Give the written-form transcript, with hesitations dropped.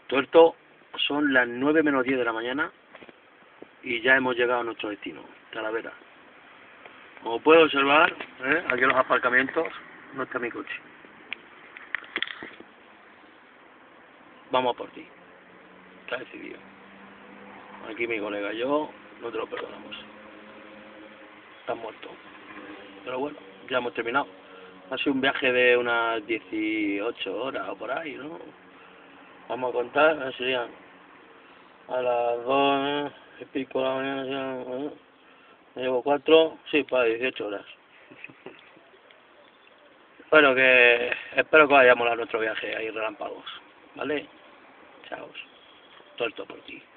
Todo esto son las 9 menos 10 de la mañana y ya hemos llegado a nuestro destino, Talavera. Como puedes observar, aquí en los aparcamientos no está mi coche. Vamos a por ti. Está decidido. Aquí mi colega y yo no te lo perdonamos. Estás muerto. Pero bueno, ya hemos terminado. Ha sido un viaje de unas 18 horas o por ahí, ¿no? Vamos a contar, serían a las 2 y pico de la mañana, me llevo 4, sí, para 18 horas. Bueno, que espero que vayamos a nuestro viaje ahí relámpagos, ¿vale? Chao. Todo esto por ti.